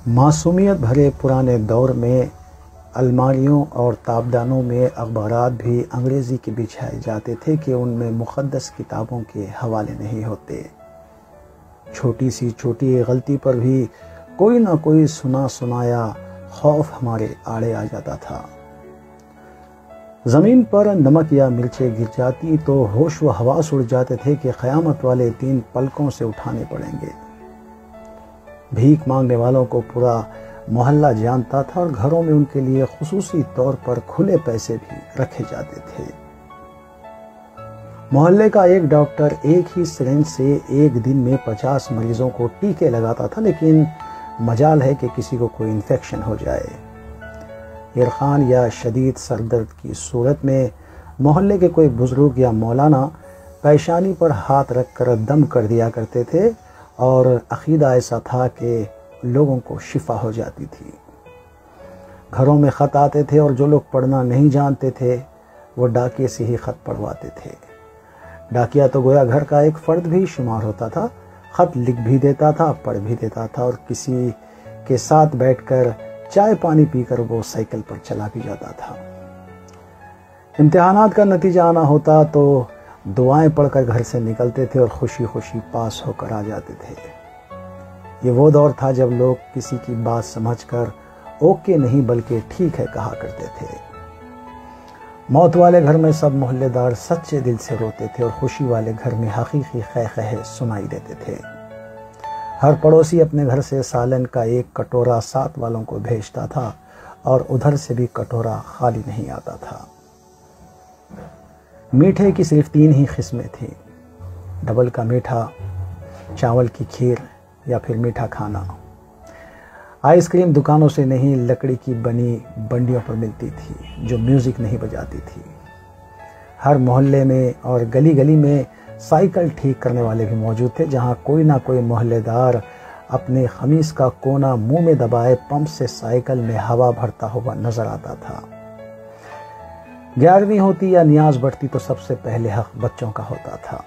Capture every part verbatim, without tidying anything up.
मासूमियत भरे पुराने दौर में अलमारियों और ताबदानों में अखबारात भी अंग्रेज़ी के बिछाए जाते थे कि उनमें मुक़द्दस किताबों के हवाले नहीं होते। छोटी सी छोटी गलती पर भी कोई ना कोई सुना सुनाया खौफ हमारे आड़े आ जाता था। ज़मीन पर नमक या मिर्चें गिर जाती तो होश व हवास उड़ जाते थे कि क़यामत वाले दिन पलकों से उठाने पड़ेंगे। भीख मांगने वालों को पूरा मोहल्ला जानता था और घरों में उनके लिए खुसूसी तौर पर खुले पैसे भी रखे जाते थे। मोहल्ले का एक डॉक्टर एक ही सिरिंज से एक दिन में पचास मरीजों को टीके लगाता था, लेकिन मजाल है कि किसी को कोई इन्फेक्शन हो जाए। इरखान या शदीद सरदर्द की सूरत में मोहल्ले के कोई बुजुर्ग या मौलाना पेशानी पर हाथ रखकर दम कर दिया करते थे और अकीदा ऐसा था कि लोगों को शिफा हो जाती थी। घरों में ख़त आते थे और जो लोग पढ़ना नहीं जानते थे वो डाकिए से ही ख़त पढ़वाते थे। डाकिया तो गोया घर का एक फ़र्द भी शुमार होता था। ख़त लिख भी देता था, पढ़ भी देता था और किसी के साथ बैठकर चाय पानी पीकर वो साइकिल पर चला भी जाता था। इम्तिहानात का नतीजा आना होता तो दुआएं पढ़कर घर से निकलते थे और खुशी खुशी पास होकर आ जाते थे। ये वो दौर था जब लोग किसी की बात समझकर ओके नहीं बल्कि ठीक है कहा करते थे। मौत वाले घर में सब मोहल्लेदार सच्चे दिल से रोते थे और खुशी वाले घर में हकीकी ख़ै ख़ै सुनाई देते थे। हर पड़ोसी अपने घर से सालन का एक कटोरा साथ वालों को भेजता था और उधर से भी कटोरा खाली नहीं आता था। मीठे की सिर्फ तीन ही किस्में थीं, डबल का मीठा, चावल की खीर या फिर मीठा खाना। आइसक्रीम दुकानों से नहीं, लकड़ी की बनी बंडियों पर मिलती थी जो म्यूज़िक नहीं बजाती थी। हर मोहल्ले में और गली गली में साइकिल ठीक करने वाले भी मौजूद थे, जहां कोई ना कोई मोहल्लेदार अपने खमीस का कोना मुंह में दबाए पंप से साइकिल में हवा भरता हुआ नजर आता था। ग्यारहवीं होती या नियाज बढ़ती तो सबसे पहले हक बच्चों का होता था।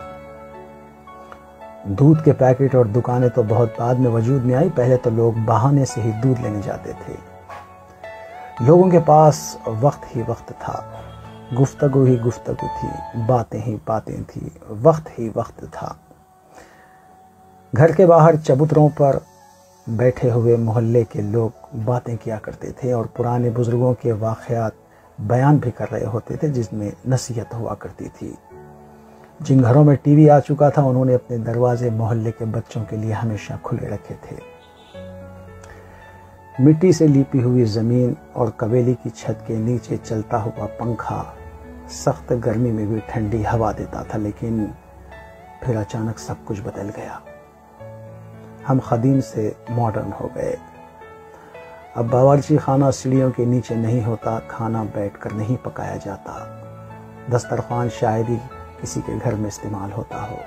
दूध के पैकेट और दुकानें तो बहुत बाद में वजूद में आई। पहले तो लोग बहाने से ही दूध लेने जाते थे। लोगों के पास वक्त ही वक्त था, गुफ्तगू ही गुफ्तगू थी, बातें ही बातें थी, वक्त ही वक्त था। घर के बाहर चबूतरों पर बैठे हुए मोहल्ले के लोग बातें किया करते थे और पुराने बुजुर्गों के वाक़यात बयान भी कर रहे होते थे जिसमें नसीहत हुआ करती थी। जिन घरों में टीवी आ चुका था उन्होंने अपने दरवाजे मोहल्ले के बच्चों के लिए हमेशा खुले रखे थे। मिट्टी से लिपी हुई ज़मीन और कबेली की छत के नीचे चलता हुआ पंखा सख्त गर्मी में भी ठंडी हवा देता था, लेकिन फिर अचानक सब कुछ बदल गया। हम क़दीम से मॉडर्न हो गए। अब बावर्ची खाना सीढ़ियों के नीचे नहीं होता, खाना बैठकर नहीं पकाया जाता, दस्तरखान शायद किसी के घर में इस्तेमाल होता हो।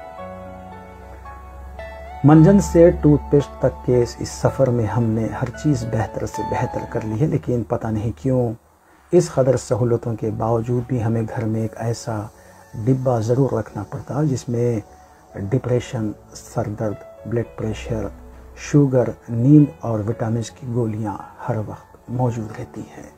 मंजन से टूथपेस्ट तक के इस सफ़र में हमने हर चीज़ बेहतर से बेहतर कर ली है, लेकिन पता नहीं क्यों इस कदर सहूलतों के बावजूद भी हमें घर में एक ऐसा डिब्बा ज़रूर रखना पड़ता जिसमें डिप्रेशन, सरदर्द, ब्लड प्रेशर, शुगर, नींद और विटामिन की गोलियां हर वक्त मौजूद रहती हैं।